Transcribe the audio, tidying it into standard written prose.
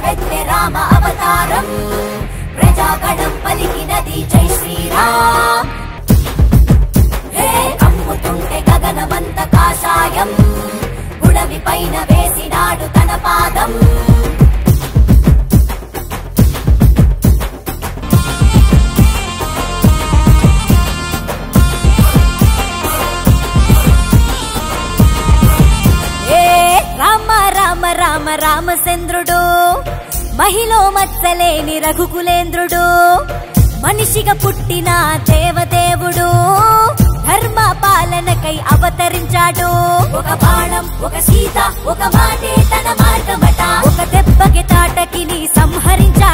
వెత్తె రామ అవతారం ప్రజాగణం పలికినది జై శ్రీరామ్ హే కమ్ముతుంటే గగనమంత కాషాయం గుడవి పైన వేసినాడు తన పాదం రామ రామచంద్రుడు మహిలో మత్సలేని రఘుకులేంద్రుడు మనిషిగా పుట్టిన దేవదేవుడు ధర్మ పాలనకై అవతరించాడు ఒక బాణం ఒక సీత ఒక మాటే తన మార్గమట ఒక దెబ్బకి తాటకిని సంహరించాడు